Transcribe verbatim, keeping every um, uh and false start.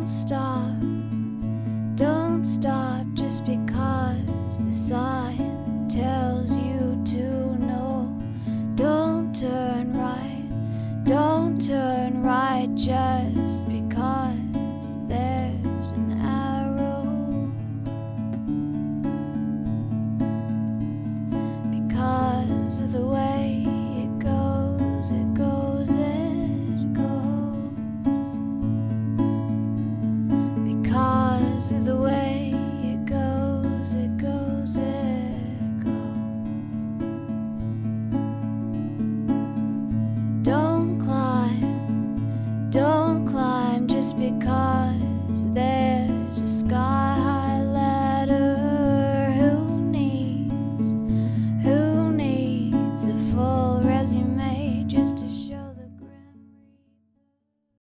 Don't stop, don't stop just because the sign tells you to know. Don't turn right, don't turn right, just